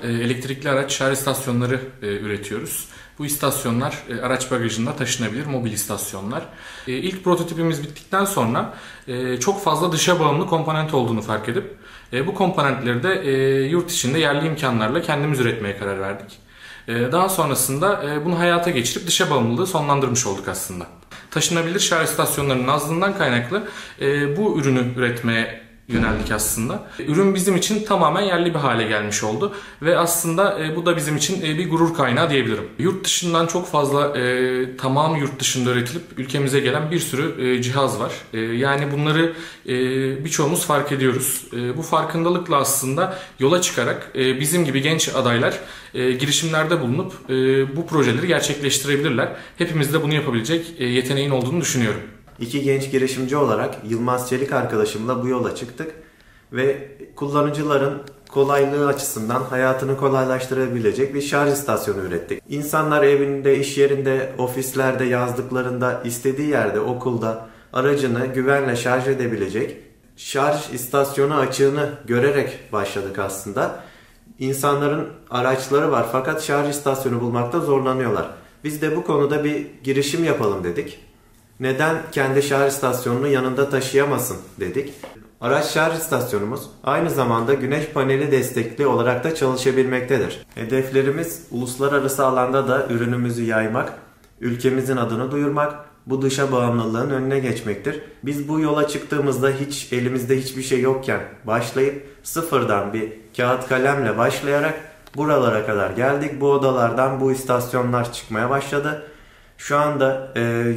elektrikli araç şarj istasyonları üretiyoruz. Bu istasyonlar araç bagajında taşınabilir mobil istasyonlar. İlk prototipimiz bittikten sonra çok fazla dışa bağımlı komponent olduğunu fark edip bu komponentleri de yurt içinde yerli imkanlarla kendimiz üretmeye karar verdik. Daha sonrasında bunu hayata geçirip dışa bağımlılığı sonlandırmış olduk aslında. Taşınabilir şarj istasyonlarının azlığından kaynaklı bu ürünü üretmeye yöneldik aslında. Ürün bizim için tamamen yerli bir hale gelmiş oldu ve aslında bu da bizim için bir gurur kaynağı diyebilirim. Yurt dışından çok fazla tamamı yurt dışında üretilip ülkemize gelen bir sürü cihaz var. Yani bunları birçoğumuz fark ediyoruz. Bu farkındalıkla aslında yola çıkarak bizim gibi genç adaylar girişimlerde bulunup bu projeleri gerçekleştirebilirler. Hepimiz de bunu yapabilecek yeteneğin olduğunu düşünüyorum. İki genç girişimci olarak Yılmaz Çelik arkadaşımla bu yola çıktık ve kullanıcıların kolaylığı açısından hayatını kolaylaştırabilecek bir şarj istasyonu ürettik. İnsanlar evinde, iş yerinde, ofislerde, yazlıklarında, istediği yerde, okulda aracını güvenle şarj edebilecek şarj istasyonu açığını görerek başladık aslında. İnsanların araçları var fakat şarj istasyonu bulmakta zorlanıyorlar. Biz de bu konuda bir girişim yapalım dedik. Neden kendi şarj istasyonunu yanında taşıyamasın dedik. Araç şarj istasyonumuz aynı zamanda güneş paneli destekli olarak da çalışabilmektedir. Hedeflerimiz uluslararası alanda da ürünümüzü yaymak, ülkemizin adını duyurmak, bu dışa bağımlılığın önüne geçmektir. Biz bu yola çıktığımızda elimizde hiçbir şey yokken başlayıp sıfırdan bir kağıt kalemle başlayarak buralara kadar geldik. Bu odalardan bu istasyonlar çıkmaya başladı. Şu anda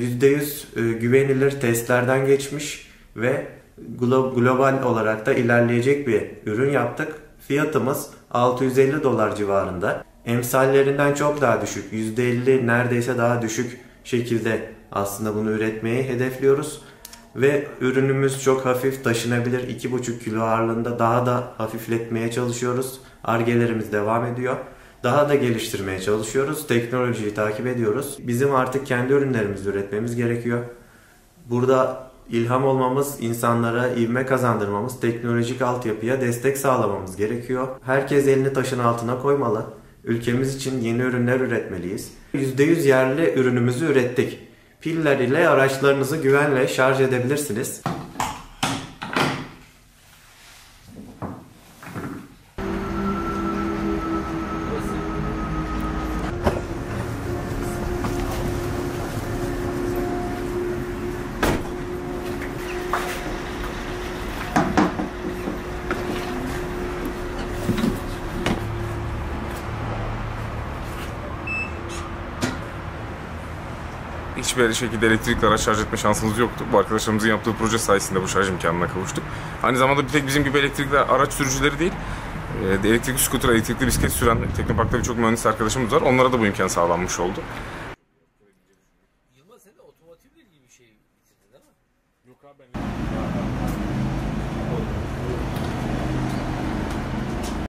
%100 güvenilir testlerden geçmiş ve global olarak da ilerleyecek bir ürün yaptık. Fiyatımız $650 civarında. Emsallerinden çok daha düşük, %50 neredeyse daha düşük şekilde aslında bunu üretmeyi hedefliyoruz. Ve ürünümüz çok hafif, taşınabilir, 2,5 kilo ağırlığında daha da hafifletmeye çalışıyoruz. Ar-Ge'lerimiz devam ediyor. Daha da geliştirmeye çalışıyoruz. Teknolojiyi takip ediyoruz. Bizim artık kendi ürünlerimizi üretmemiz gerekiyor. Burada ilham olmamız, insanlara ivme kazandırmamız, teknolojik altyapıya destek sağlamamız gerekiyor. Herkes elini taşın altına koymalı. Ülkemiz için yeni ürünler üretmeliyiz. %100 yerli ürünümüzü ürettik. Piller ile araçlarınızı güvenle şarj edebilirsiniz. Hiçbir şekilde elektrikli araç şarj etme şansımız yoktu. Bu arkadaşlarımızın yaptığı proje sayesinde bu şarj imkanına kavuştuk. Aynı zamanda bir tek bizim gibi elektrikli araç sürücüleri değil, elektrikli scooter, elektrikli bisiklet süren Teknopark'ta birçok mühendis arkadaşımız var. Onlara da bu imkan sağlanmış oldu. Yılmaz, sen de otomotivle ilgili bir şey bitirdin değil mi? Yok abi, ben